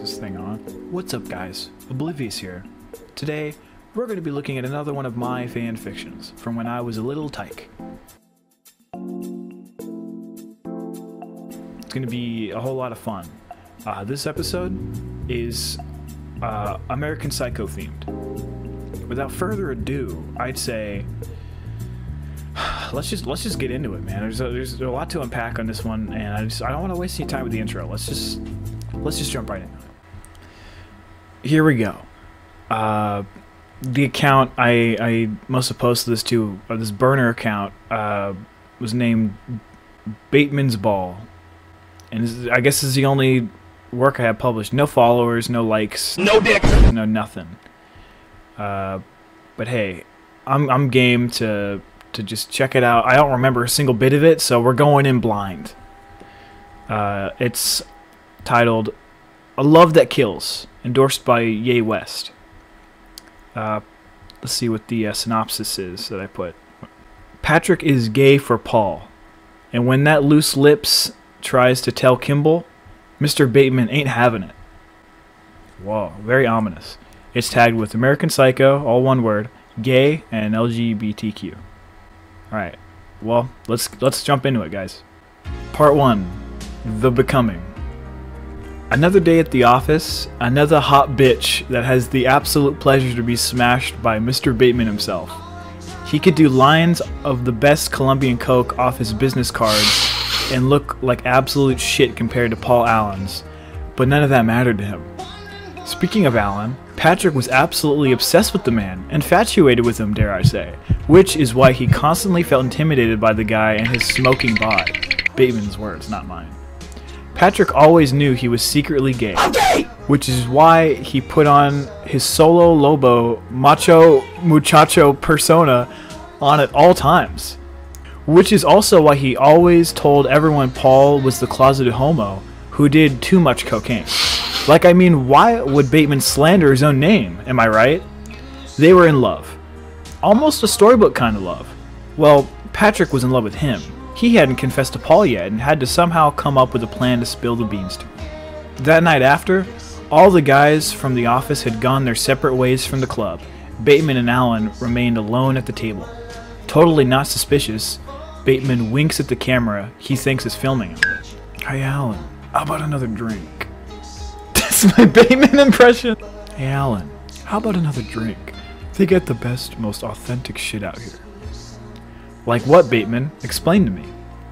this thing on. What's up, guys? Oblivious here. Today, we're going to be looking at another one of my fan fictions from when I was a little tyke. It's going to be a whole lot of fun. This episode is American Psycho themed. Without further ado, I'd say let's just get into it, man. There's a lot to unpack on this one, and I don't want to waste any time with the intro. Let's just jump right in. Here we go. The account I must have posted this to, this burner account, was named Bateman's Ball, and I guess this is the only work I have published. No followers, no likes, no dick, no nothing. But hey, I'm game to just check it out. I don't remember a single bit of it, so we're going in blind. It's titled "A Love That Kills," endorsed by Ye West. Let's see what the synopsis is that I put. Patrick is gay for Paul, and when that loose lips tries to tell Kimball, Mr. Bateman ain't having it. Whoa, very ominous. It's tagged with American Psycho, all one word, gay, and LGBTQ. Alright, well, let's jump into it, guys. Part 1, The Becoming. Another day at the office, another hot bitch that has the absolute pleasure to be smashed by Mr. Bateman himself. He could do lines of the best Colombian Coke off his business cards and look like absolute shit compared to Paul Allen's, but none of that mattered to him. Speaking of Allen, Patrick was absolutely obsessed with the man, infatuated with him, dare I say, which is why he constantly felt intimidated by the guy and his smoking bod. Bateman's words, not mine. Patrick always knew he was secretly gay, which is why he put on his solo lobo macho muchacho persona on at all times. Which is also why he always told everyone Paul was the closeted homo who did too much cocaine. Like, I mean, why would Bateman slander his own name, am I right? They were in love. Almost a storybook kind of love. Well, Patrick was in love with him. He hadn't confessed to Paul yet and had to somehow come up with a plan to spill the beans to him. That night after, all the guys from the office had gone their separate ways from the club. Bateman and Allen remained alone at the table. Totally not suspicious, Bateman winks at the camera he thinks is filming him. Hey Allen, how about another drink? That's my Bateman impression. Hey Allen, how about another drink? They get the best, most authentic shit out here. Like what, Bateman? Explain to me.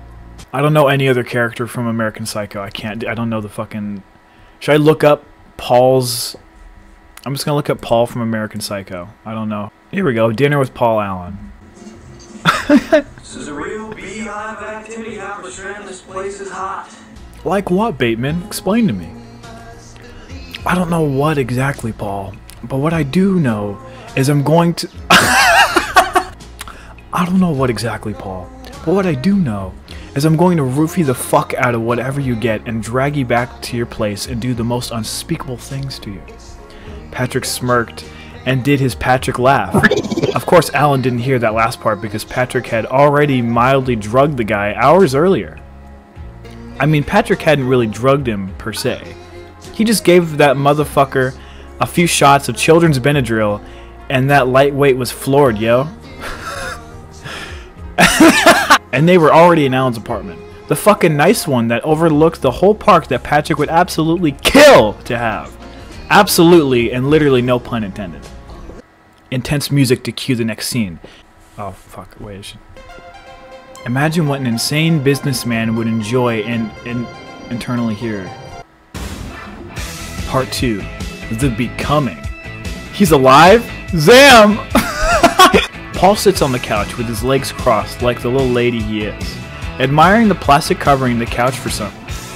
I don't know any other character from American Psycho. I don't know the fucking... Should I look up Paul's... I'm just gonna look up Paul from American Psycho. I don't know. Here we go. Dinner with Paul Allen. This is a real beehive activity. How this place is hot. Like what, Bateman? Explain to me. I don't know what exactly, Paul. But what I do know is I'm going to... I don't know what exactly, Paul. But what I do know is I'm going to roofie the fuck out of whatever you get and drag you back to your place and do the most unspeakable things to you. Patrick smirked and did his Patrick laugh. Of course, Allen didn't hear that last part because Patrick had already mildly drugged the guy hours earlier. I mean, Patrick hadn't really drugged him, per se. He just gave that motherfucker a few shots of children's Benadryl, and that lightweight was floored, yo. And they were already in Allen's apartment. The fucking nice one that overlooked the whole park that Patrick would absolutely kill to have. Absolutely, and literally no pun intended. Intense music to cue the next scene. Oh, fuck, wait, I should... Imagine what an insane businessman would enjoy and internally hear. Part 2, The Becoming. He's alive? Zam! Paul sits on the couch with his legs crossed like the little lady he is, admiring the plastic covering the couch for some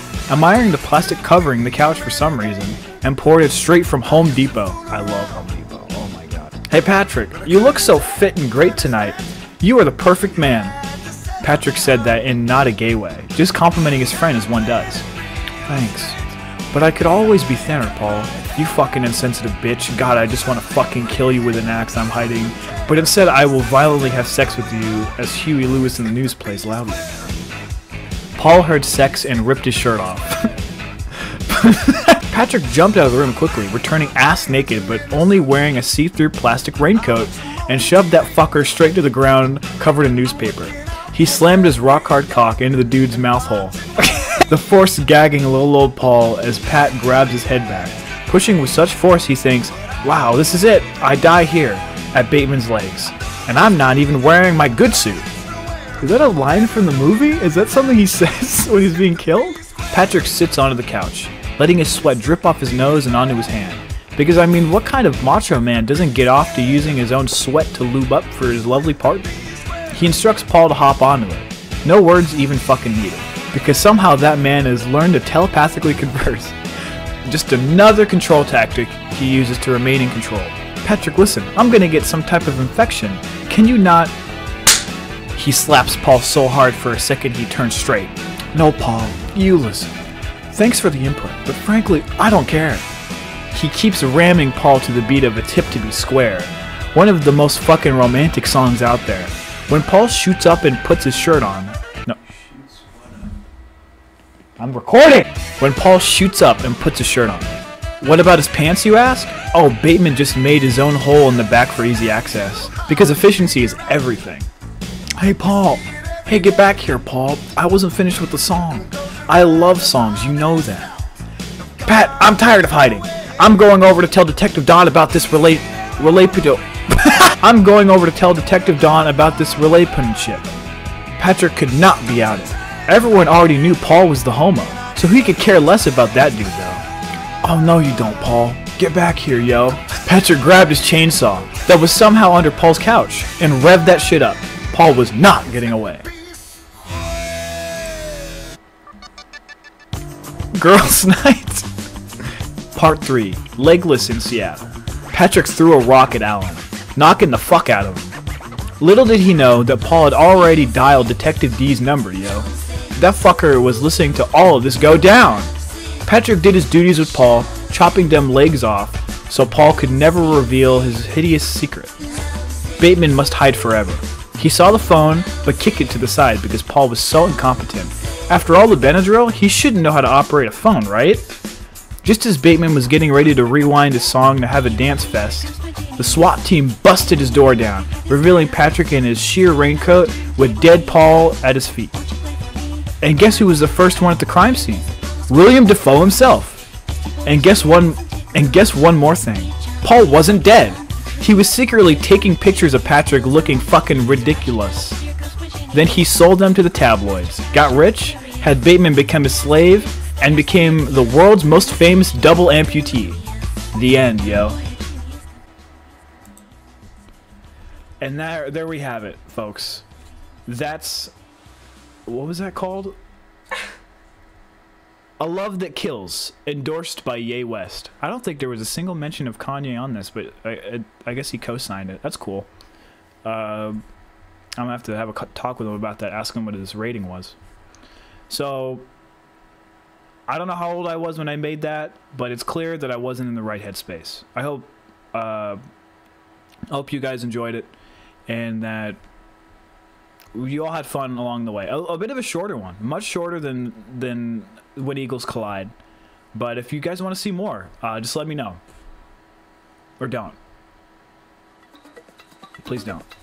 reason, and poured it straight from Home Depot. I love Home Depot. Oh my god. Hey Patrick, you look so fit and great tonight. You are the perfect man. Patrick said that in not a gay way, just complimenting his friend as one does. Thanks. But I could always be thinner, Paul. You fucking insensitive bitch. God, I just want to fucking kill you with an axe I'm hiding. But instead, I will violently have sex with you, as Huey Lewis in the News plays loudly. Paul heard sex and ripped his shirt off. Patrick jumped out of the room quickly, returning ass naked but only wearing a see-through plastic raincoat, and shoved that fucker straight to the ground covered in newspaper. He slammed his rock-hard cock into the dude's mouth hole, the force gagging little old Paul as Pat grabs his head back. Pushing with such force he thinks, wow, this is it, I die here, at Bateman's legs. And I'm not even wearing my good suit. Is that a line from the movie? Is that something he says when he's being killed? Patrick sits onto the couch, letting his sweat drip off his nose and onto his hand. Because, I mean, what kind of macho man doesn't get off to using his own sweat to lube up for his lovely partner? He instructs Paul to hop onto it. No words even fucking needed. Because somehow that man has learned to telepathically converse. Just another control tactic he uses to remain in control. Patrick, listen, I'm gonna get some type of infection. Can you not... He slaps Paul so hard for a second he turns straight. No, Paul, you listen. Thanks for the input, but frankly, I don't care. He keeps ramming Paul to the beat of It's Hip to Be Square, one of the most fucking romantic songs out there. When Paul shoots up and puts his shirt on... No. I'm recording! When Paul shoots up and puts his shirt on. What about his pants, you ask? Oh, Bateman just made his own hole in the back for easy access. Because efficiency is everything. Hey, Paul. Hey, get back here, Paul. I wasn't finished with the song. I love songs, you know that. Pat, I'm tired of hiding. I'm going over to tell Detective Don about this I'm going over to tell Detective Don about this relationship. Patrick could not be outed. Everyone already knew Paul was the homo, so he could care less about that dude, though. Oh, no you don't, Paul. Get back here, yo. Patrick grabbed his chainsaw that was somehow under Paul's couch and revved that shit up. Paul was not getting away. Girls' Night. Part 3. Legless in Seattle. Patrick threw a rock at Alan, knocking the fuck out of him. Little did he know that Paul had already dialed Detective D's number, yo. That fucker was listening to all of this go down. Patrick did his duties with Paul, chopping them legs off, so Paul could never reveal his hideous secret. Bateman must hide forever. He saw the phone, but kicked it to the side because Paul was so incompetent. After all the Benadryl, he shouldn't know how to operate a phone, right? Just as Bateman was getting ready to rewind his song to have a dance fest, the SWAT team busted his door down, revealing Patrick in his sheer raincoat with dead Paul at his feet. And guess who was the first one at the crime scene? William Dafoe himself. And guess one more thing. Paul wasn't dead. He was secretly taking pictures of Patrick looking fucking ridiculous. Then he sold them to the tabloids, got rich, had Bateman become his slave, and became the world's most famous double amputee. The end, yo. And there we have it, folks. That's... What was that called? A Love That Kills, endorsed by Ye West. I don't think there was a single mention of Kanye on this, but I guess he co-signed it. That's cool. I'm gonna have to have a talk with him about that, ask him what his rating was. So, I don't know how old I was when I made that, but it's clear that I wasn't in the right headspace. I hope you guys enjoyed it, and that you all had fun along the way. A bit of a shorter one, much shorter than When Eagles Collide. But if you guys want to see more, just let me know. Or don't. Please don't.